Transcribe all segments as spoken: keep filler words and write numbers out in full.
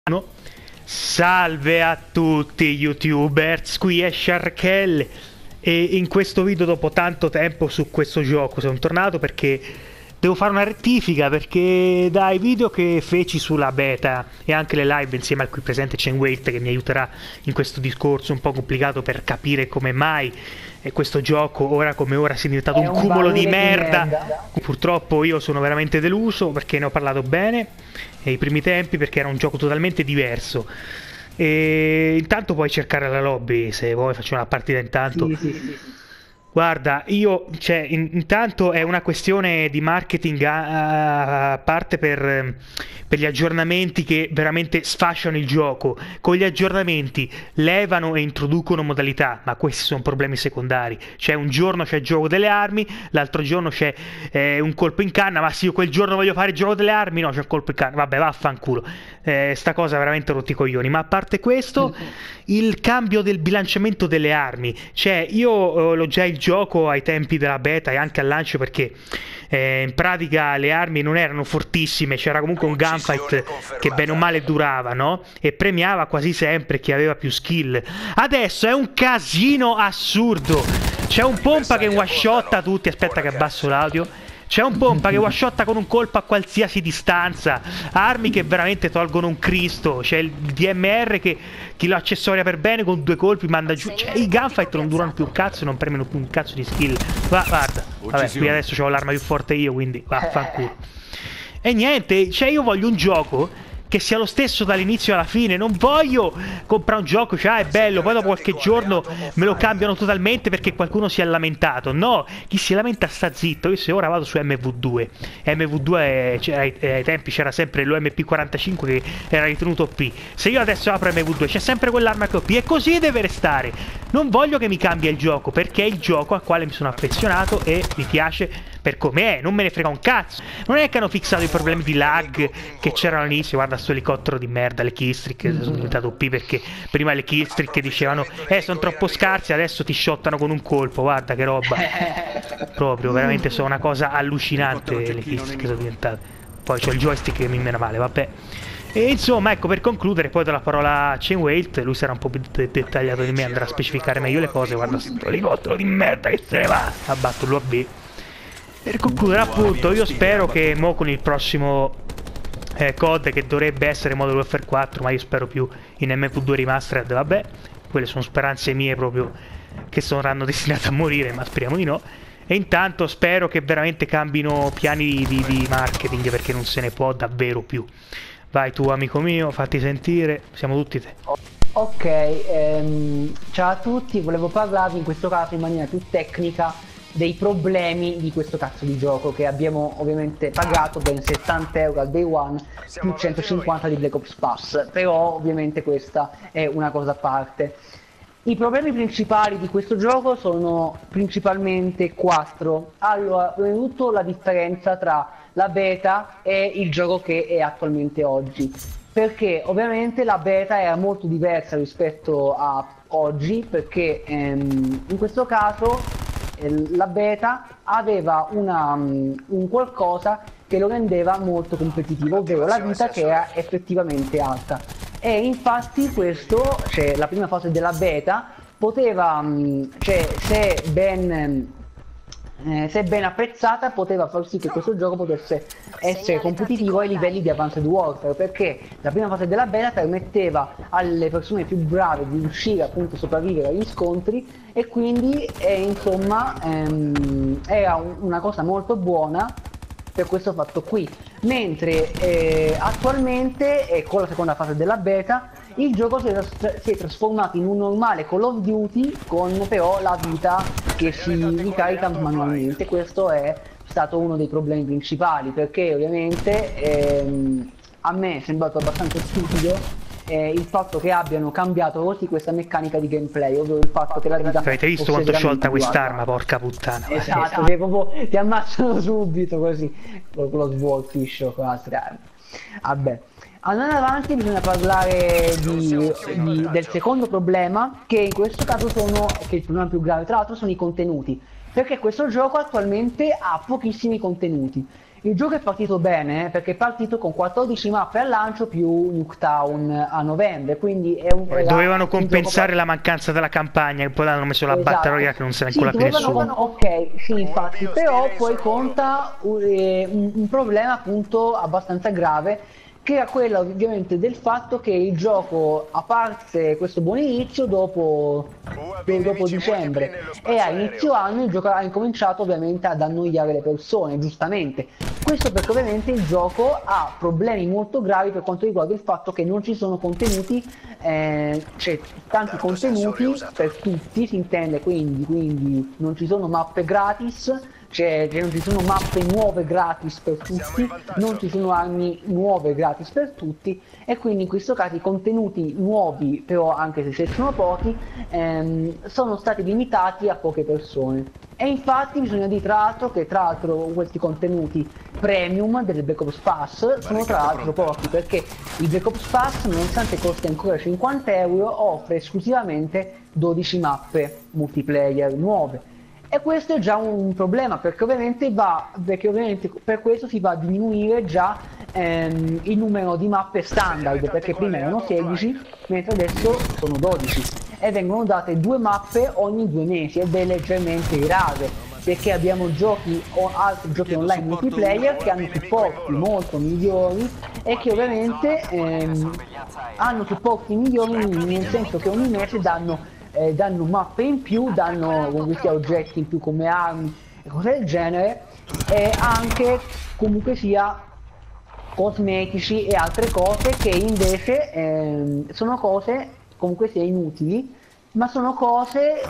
No. Salve a tutti youtubers, qui è Sharkel e in questo video dopo tanto tempo su questo gioco sono tornato perché devo fare una rettifica, perché dai video che feci sulla beta e anche le live insieme al qui presente Chainwait che mi aiuterà in questo discorso un po' complicato per capire come mai questo gioco ora come ora sia diventato un, un cumulo di merda. di merda Purtroppo io sono veramente deluso perché ne ho parlato bene ai primi tempi, perché era un gioco totalmente diverso. E intanto puoi cercare la lobby se vuoi, faccio una partita intanto. Sì, sì, sì. Guarda, io, cioè, in, intanto è una questione di marketing a, a parte per, per gli aggiornamenti che veramente sfasciano il gioco. Con gli aggiornamenti levano e introducono modalità, ma questi sono problemi secondari. Cioè, un giorno c'è il gioco delle armi, l'altro giorno c'è eh, un colpo in canna, ma se io quel giorno voglio fare il gioco delle armi, no, c'è un colpo in canna. Vabbè, vaffanculo. Eh, sta cosa veramente rotti i coglioni. Ma a parte questo, il cambio del bilanciamento delle armi. Cioè, io eh, l'ho già il gioco ai tempi della beta e anche al lancio, perché eh, in pratica le armi non erano fortissime, c'era comunque un gunfight che bene o male durava, no? E premiava quasi sempre chi aveva più skill. Adesso è un casino assurdo, c'è un pompa che one shotta tutti, aspetta che abbasso l'audio. C'è un pompa che one-shotta con un colpo a qualsiasi distanza, armi che veramente tolgono un Cristo, c'è il D M R che chi lo accessoria per bene con due colpi manda giù, cioè i gunfight non durano più un cazzo e non premiano più un cazzo di skill. Va, guarda, vabbè, qui adesso ho l'arma più forte io, quindi vaffanculo. E niente, cioè io voglio un gioco che sia lo stesso dall'inizio alla fine, non voglio comprare un gioco, cioè ah, è bello, poi dopo qualche giorno me lo cambiano totalmente perché qualcuno si è lamentato. No, chi si lamenta sta zitto. Io se ora vado su M V due, M V due ai, ai tempi c'era sempre l'O M P quarantacinque che era ritenuto O P. Se io adesso apro M V due c'è sempre quell'arma che è O P e così deve restare. Non voglio che mi cambia il gioco, perché è il gioco al quale mi sono affezionato e mi piace per come è, non me ne frega un cazzo. Non è che hanno fissato i problemi di lag che c'erano all'inizio. Guarda sto elicottero di merda, le killstreak sono diventate O P perché prima le killstreak dicevano eh sono troppo scarsi, adesso ti shottano con un colpo. Guarda che roba, proprio veramente sono una cosa allucinante le killstreak sono diventate. Poi c'ho il joystick che mi mena male, vabbè. E insomma, ecco, per concludere, poi do la parola a Chainwait, lui sarà un po' più de dettagliato di me, andrà a specificare meglio le cose. Guarda sto elicottero di merda che se ne va, abbatto l'U A B. Per concludere appunto, io spero che mo con il prossimo eh, C O D, che dovrebbe essere Modern Warfare quattro, ma io spero più in M V due Remastered, vabbè, quelle sono speranze mie proprio che saranno destinate a morire, ma speriamo di no. E intanto spero che veramente cambino piani di, di, di marketing, perché non se ne può davvero più. Vai tu amico mio, fatti sentire, siamo tutti te. Ok, ehm, ciao a tutti, volevo parlarvi in questo caso in maniera più tecnica dei problemi di questo cazzo di gioco, che abbiamo ovviamente pagato ben settanta euro al day one più centocinquanta di Black Ops Pass, però ovviamente questa è una cosa a parte. I problemi principali di questo gioco sono principalmente quattro. Allora, prima di tutto la differenza tra la beta e il gioco che è attualmente oggi, perché ovviamente la beta era molto diversa rispetto a oggi, perché ehm, in questo caso eh, la beta aveva una, um, un qualcosa che lo rendeva molto competitivo, ovvero la vita che era effettivamente alta. E infatti questo, cioè la prima fase della beta, poteva, cioè se ben, eh, se ben apprezzata, poteva far sì che questo gioco potesse essere competitivo ai livelli di Advanced Warfare, perché la prima fase della beta permetteva alle persone più brave di riuscire appunto a sopravvivere agli scontri, e quindi eh, insomma ehm, era un, una cosa molto buona per questo fatto qui. Mentre eh, attualmente eh, con la seconda fase della beta il gioco si è, si è trasformato in un normale Call of Duty, con però la vita che si ricarica manualmente. Questo è stato uno dei problemi principali, perché ovviamente ehm, a me è sembrato abbastanza stupido Eh, il fatto che abbiano cambiato così questa meccanica di gameplay, ovvero il fatto che la vita avete visto quanto sciolta quest'arma, porca puttana. Esatto, esatto. Che proprio ti ammazzano subito così con lo swordfish o con altre armi. Vabbè, andando avanti bisogna parlare di, di, del secondo problema, che in questo caso sono, che il problema più grave tra l'altro, sono i contenuti, perché questo gioco attualmente ha pochissimi contenuti. Il gioco è partito bene, eh, perché è partito con quattordici mappe al lancio più Nuketown a novembre, quindi è un... era Dovevano un compensare gioco... la mancanza della campagna, e poi l'hanno messo la Esatto. Battle Royale che non se ne Sì, incolla più dovevano nessuno. con- ok, sì, infatti, però poi conta un, eh, un- un problema appunto abbastanza grave, che era quello ovviamente del fatto che il gioco, a parte questo buon inizio, dopo, do- dopo dicembre e a inizio anno, il gioco ha incominciato ovviamente ad annoiare le persone, giustamente. Questo perché ovviamente il gioco ha problemi molto gravi per quanto riguarda il fatto che non ci sono contenuti, eh, cioè tanti contenuti per tutti, si intende, quindi, quindi non ci sono mappe gratis, cioè, cioè non ci sono mappe nuove gratis per tutti, non ci sono armi nuove gratis per tutti, e quindi in questo caso i contenuti nuovi, però anche se sono pochi, ehm, sono stati limitati a poche persone. E infatti bisogna dire tra l'altro che tra l'altro questi contenuti premium del Black Ops Pass sono tra l'altro pochi, perché il Black Ops Pass, nonostante costi ancora cinquanta euro, offre esclusivamente dodici mappe multiplayer nuove. E questo è già un problema, perché ovviamente va, perché ovviamente per questo si va a diminuire già ehm, il numero di mappe standard, perché prima erano sedici, mentre adesso sono dodici, e vengono date due mappe ogni due mesi, ed è leggermente rare, perché abbiamo giochi o altri giochi online multiplayer che hanno supporti molto migliori e che ovviamente ehm, hanno supporti migliori nel senso che ogni mese danno Eh, danno mappe in più, danno comunque sia oggetti in più come armi e cose del genere, e anche comunque sia cosmetici e altre cose che invece ehm, sono cose comunque sia inutili, ma sono cose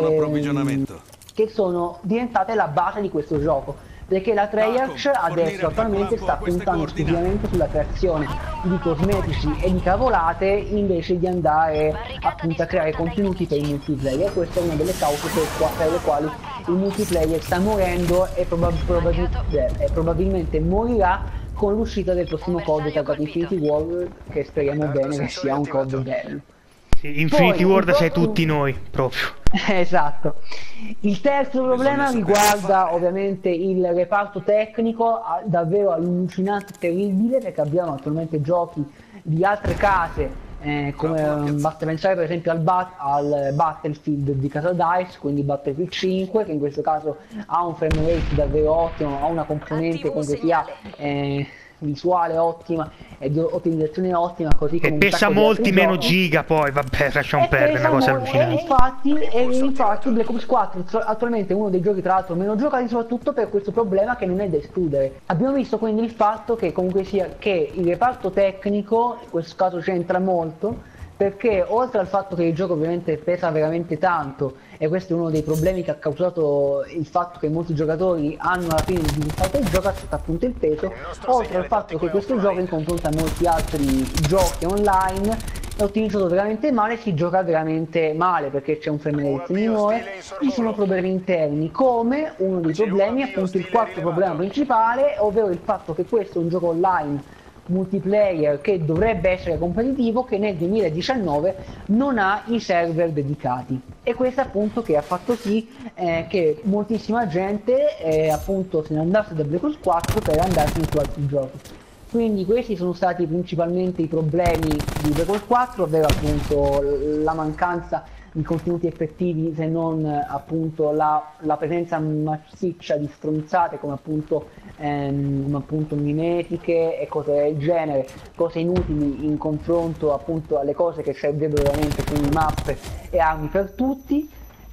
ehm, che sono diventate la base di questo gioco, perché la Treyarch adesso attualmente sta puntando esclusivamente sulla creazione di cosmetici e di cavolate, invece di andare appunto a creare contenuti per il multiplayer. Questa è una delle cause per, qua, per le quali il multiplayer sta morendo e, probab probabil eh, probabilmente morirà con l'uscita del prossimo C O D targato Infinity War, che speriamo bene che sia un C O D bello. Infinity World sei tutti noi, proprio. Esatto. Il terzo problema riguarda ovviamente il reparto tecnico, davvero allucinante e terribile, perché abbiamo attualmente giochi di altre case, eh, come basta pensare per esempio al, bat al Battlefield di casa DICE, quindi Battlefield cinque, che in questo caso ha un frame rate davvero ottimo, ha una componente comunque sia eh, visuale ottima e di ottimizzazione ottima, così come e pesa molti meno giochi. Giga, poi vabbè, lasciamo perdere, una cosa allucinante. E infatti, e infatti Black Ops quattro attualmente è uno dei giochi tra l'altro meno giocati, soprattutto per questo problema che non è da escludere. Abbiamo visto quindi il fatto che comunque sia che il reparto tecnico in questo caso c'entra molto, perché oltre al fatto che il gioco ovviamente pesa veramente tanto, e questo è uno dei problemi che ha causato il fatto che molti giocatori hanno alla fine sviluppato il gioco, è stato appunto il peso, oltre al fatto che questo gioco in confronto a molti altri giochi online è ottimizzato veramente male, si gioca veramente male perché c'è un frame rate minore, ci sono problemi interni, come uno dei problemi, appunto il quarto problema principale, ovvero il fatto che questo è un gioco online multiplayer che dovrebbe essere competitivo, che nel duemiladiciannove non ha i server dedicati, e questo appunto che ha fatto sì eh, che moltissima gente eh, appunto se ne andasse da Black Ops quattro per andarsene su altri giochi. Quindi questi sono stati principalmente i problemi di Black Ops quattro, ovvero appunto la mancanza di contenuti effettivi, se non appunto la, la presenza massiccia di stronzate come appunto, ehm, come appunto mimetiche e cose del genere, cose inutili in confronto appunto alle cose che servirebbero veramente, quindi mappe e armi per tutti.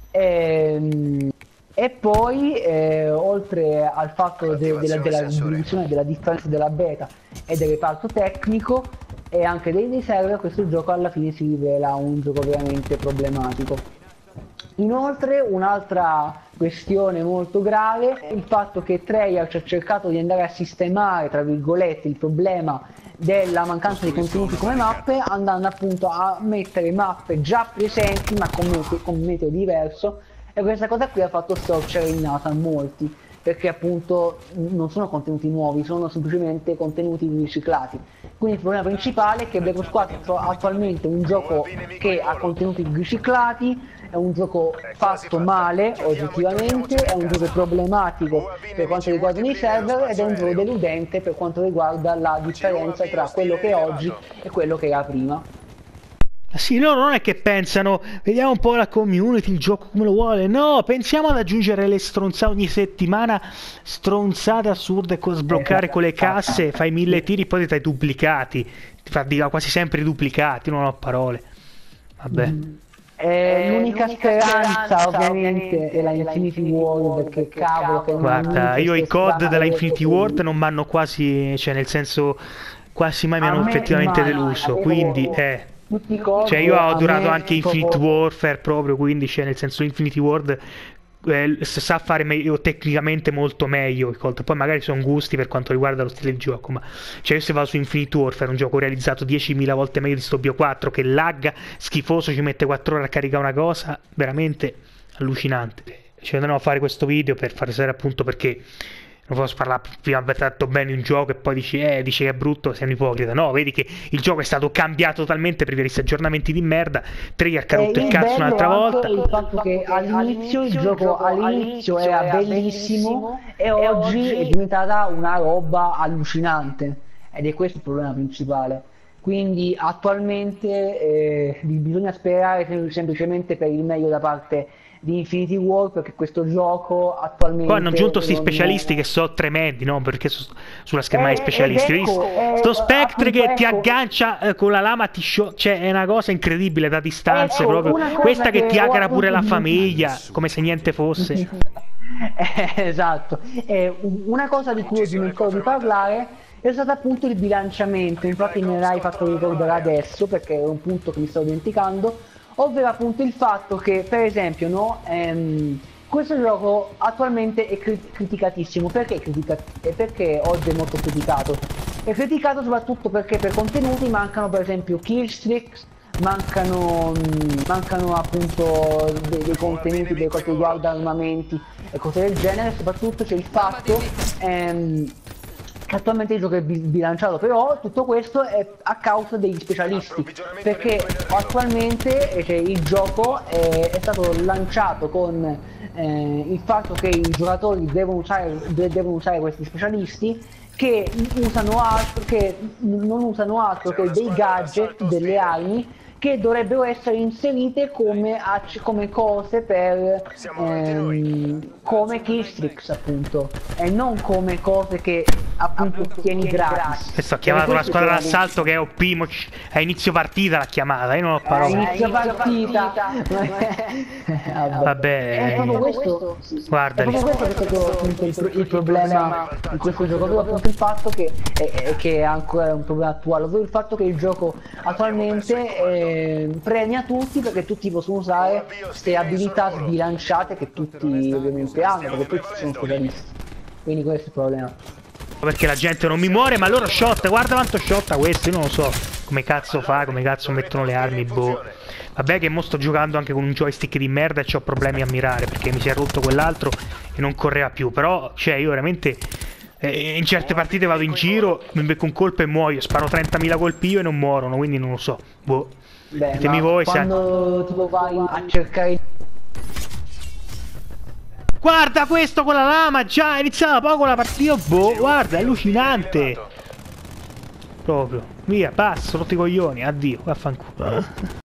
Ehm, e poi eh, oltre al fatto de della, della divisione della differenza della beta e del reparto tecnico e anche dei, dei server, questo gioco alla fine si rivela un gioco veramente problematico. Inoltre un'altra questione molto grave è il fatto che Treyarch ha cercato di andare a sistemare tra virgolette il problema della mancanza di contenuti come mappe, andando appunto a mettere mappe già presenti ma con, met con un metodo diverso, e questa cosa qui ha fatto storcere il naso a molti, perché appunto non sono contenuti nuovi, sono semplicemente contenuti riciclati. Quindi il problema principale è che Black Ops quattro attualmente è un gioco che ha contenuti riciclati, è un gioco fatto male oggettivamente, è un gioco problematico per quanto riguarda i server ed è un gioco deludente per quanto riguarda la differenza tra quello che è oggi e quello che era prima. Sì, loro non è che pensano, vediamo un po' la community, il gioco come lo vuole, no, pensiamo ad aggiungere le stronzate ogni settimana, stronzate assurde, con sbloccare con le casse, fai mille tiri, poi ti fai duplicati, ti fa dica quasi sempre duplicati, non ho parole, vabbè. Mm. Eh, l'unica speranza ovviamente è la Infinity Ward, perché cavolo che guarda, io i C O D della Infinity Ward non mi hanno quasi, cioè nel senso, quasi mai mi hanno effettivamente deluso, quindi eh. Cioè io ho adorato anche Infinite Warfare proprio, quindi cioè nel senso Infinity Ward eh, sa fare meglio, tecnicamente molto meglio il Colt. Poi magari sono gusti per quanto riguarda lo stile di gioco, ma cioè io se vado su Infinite Warfare, un gioco realizzato diecimila volte meglio di sto Bio quattro, che lagga schifoso, ci mette quattro ore a caricare una cosa veramente allucinante. Ci andremo a fare questo video per far sapere appunto perché non posso parlare prima aver tratto bene un gioco e poi dici eh dici che è brutto, sei un ipocrita. No, vedi che il gioco è stato cambiato totalmente per questi aggiornamenti di merda. Trigger ha rotto il cazzo un'altra volta. Il fatto che all'inizio il gioco all'inizio era bellissimo e oggi è diventata una roba allucinante ed è questo il problema principale. Quindi attualmente eh, bisogna sperare semplicemente per il meglio da parte di Infinity War, perché questo gioco attualmente poi hanno aggiunto questi specialisti è... che sono tremendi, no? Perché su, sulla schermata di specialisti ecco, eh, sto Spectre che ecco. ti aggancia eh, con la lama, ti show... cioè è una cosa incredibile da distanze, ecco, proprio questa che, che ti agra pure la famiglia come se niente fosse. eh, esatto, eh, una cosa di cui ho dimenticato di parlare è stato appunto il bilanciamento, infatti me l'hai fatto ricordare adesso perché è un punto che mi stavo dimenticando, ovvero appunto il fatto che per esempio no, ehm, questo gioco attualmente è crit criticatissimo. Perché, critica perché oggi è molto criticato? È criticato soprattutto perché per contenuti mancano per esempio killstreaks, mancano, mh, mancano appunto dei, dei contenuti per quanto riguarda armamenti e cose del genere. Soprattutto c'è il fatto ehm, attualmente il gioco è bilanciato, però tutto questo è a causa degli specialisti, perché attualmente cioè, il gioco è, è stato lanciato con eh, il fatto che i giocatori devono usare, devono usare questi specialisti che, usano altro, che non usano altro che dei gadget, delle armi che dovrebbero essere inserite come, come cose per ehm, come killstreaks appunto, e non come cose che appunto ottieni gratis. Questo ha chiamato una squadra d'assalto che è O P a inizio partita, l'ha chiamata, io non ho parole. A inizio partita vabbè, è proprio questo, guarda, è proprio questo che è appunto il, il problema di questo gioco, proprio appunto il fatto che è, che è ancora un problema attuale, ovvero il fatto che il gioco attualmente è premia tutti perché tutti possono usare queste abilità sbilanciate che tutti ovviamente hanno, perché poi ci sono specialisti. Quindi questo è il problema. Perché la gente non mi muore, ma loro shot, guarda quanto shotta questo, io non lo so come cazzo fa, come cazzo mettono le armi, boh. Vabbè che mo sto giocando anche con un joystick di merda e ho problemi a mirare perché mi si è rotto quell'altro e non correva più, però cioè io veramente eh, in certe partite vado in giro, mi becco un colpo e muoio, sparo trentamila colpi io e non muorono, quindi non lo so, boh. Beh, ditemi voi quando se... tipo vai a cercare. Guarda questo con la lama, già iniziava poco la partita, boh, guarda, è allucinante. Proprio, via, passo, rotti i coglioni, addio, vaffanculo.